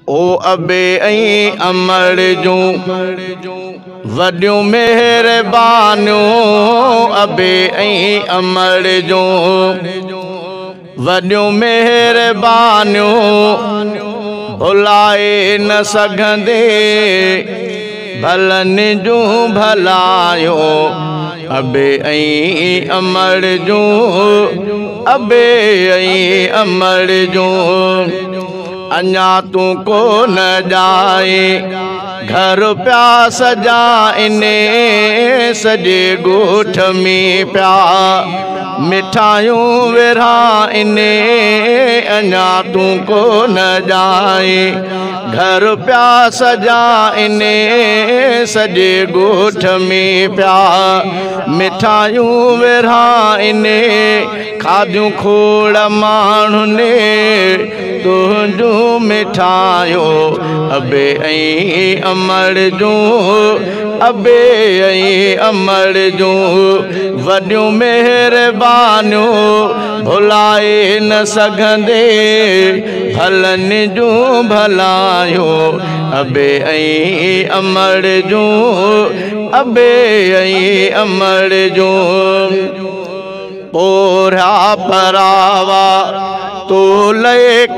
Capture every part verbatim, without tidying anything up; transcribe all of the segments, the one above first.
ओ अबे ऐं अमर जूं वॾियूं मेहरबानियूं, अबे ऐं अमर जूं वॾियूं मेहरबानियूं, भुलाए न सघंदे भलनि जूं भलायूं। अबे ऐं अमर जूं, अबे ऐं अमर जूं, अञा तूं को न जाए घर प्या सजाइने, सॼे ॻोठ में प्या मिठाइयूं विरहाइने। अञा तूं को न जाए घर प्या सजाइने, सॼे ॻोठ में प्या मिठाइयूं विरहाइने। खादियूं खोड़ माण्हुनि तुंहिंजूं मिठाइयूं, अबे ऐं अमर जूं, अबे ऐं अमर जूं, वॾियूं मेहरबानियूं, भुलाए न सघंदे भलनि जूं भलायूं। अबे ऐं अमर जूं, अबे ऐं अमर जूं, पोरिया परावा तो ले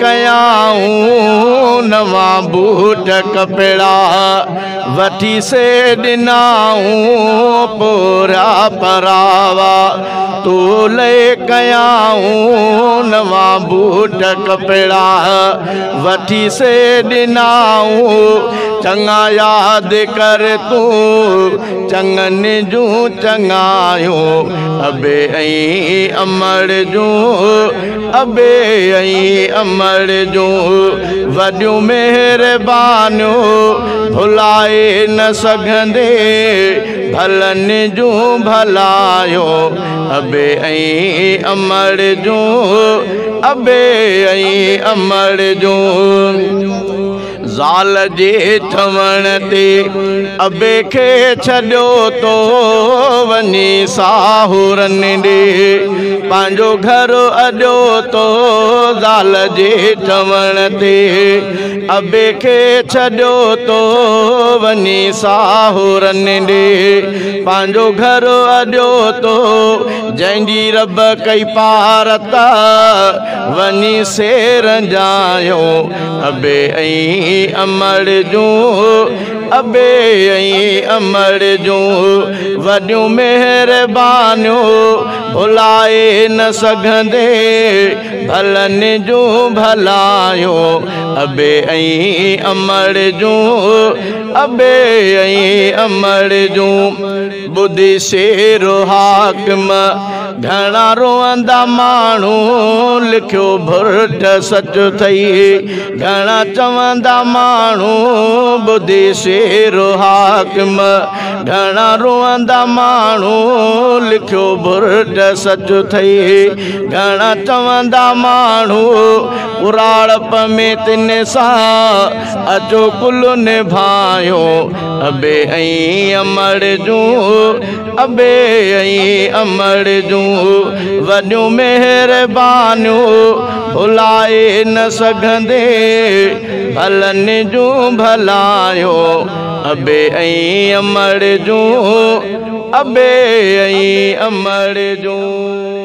कयाऊं, नवा बूट कपड़ा वठी से ॾिनाऊं। पोरिया परावा तो ले कयाऊं, नवा बूट कपड़ा वठी से ॾिनाऊं। चङा यादि कर तूं चङनि जूं चङायूं, अबे ऐं अमर जूं, अबे ऐं अमर जूं, वॾियूं मेहरबानियूं, भुलाए न सघंदे भलनि जूं भलायूं। अबे ऐं अमर जूं, अबे ऐं अमर जूं, ज़ाल जे ठवण ते अबे खे छॾियो तो वञी साहुरनि ॾे पंहिंजो घर अॾियो तो। ज़ाल जे ठवण ते अबे खे छॾियो तो वञी साहुरनि ॾे पंहिंजो घर अॾियो तो। जंहिंजी रब कई पारत वञी सेर जायो, अबे ऐं अमर जूं, अबे ऐं अमर जूं, वॾियूं मेहरबानियूं, भुलाए न सघंदे भलनि जूं भलायूं। अबे ऐं अमर जूं, अबे ऐं अमर जूं, ॿुधी शेरो हाकिम घणा रोअंदा माण्हू, लिखियो भुर्ट सच थई घणा चवंदा माण्हू। ॿुधी शेरो हाकिम घणा रोअंदा माण्हू, लिखियो भुर्ट सच थई घणा चवंदा माण्हू। उराड़प में तिन सां अचो कुल निभायो, अबे ऐं अमर जूं, अबे ऐं अमर जूं, वॾियूं मेहरबानियूं, भुलाए न सघंदे भलनि जूं भलायूं। अबे ऐं अमर जूं, अबे ऐं अमर जूं।